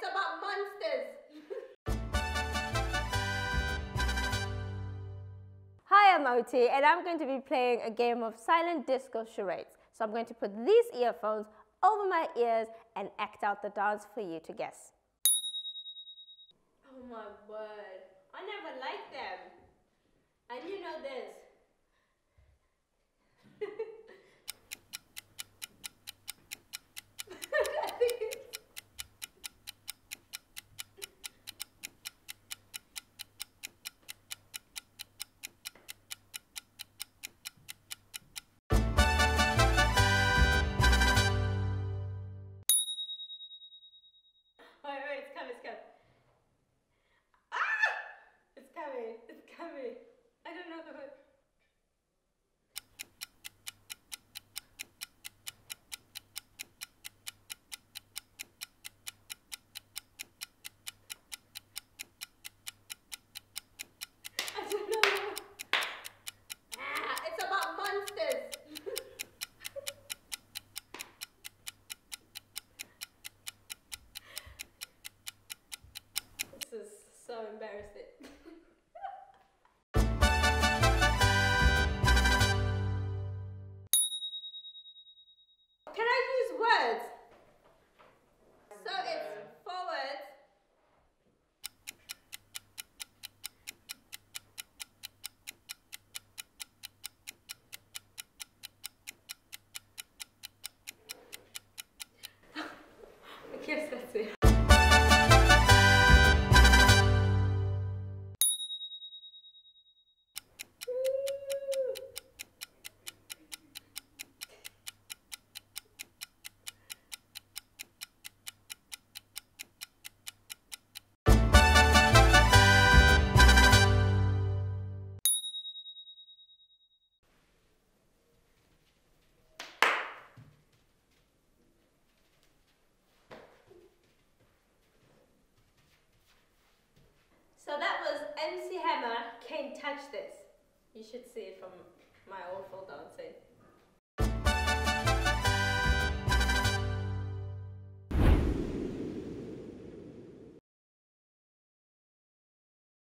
it's about monsters. Hi, I'm Oti, and I'm going to be playing a game of Silent Disco Charades. So I'm going to put these earphones over my ears and act out the dance for you to guess. Oh my word, I never liked them. And you know this. Wait, it's coming, it's coming. Ah! It's coming. I don't know the word. I don't know the word. Ah, it's about monsters. This is so embarrassing. Can I use words? So it's forward. I guess that's it. So that was MC Hammer, Can't Touch This. You should see it from my awful dancing.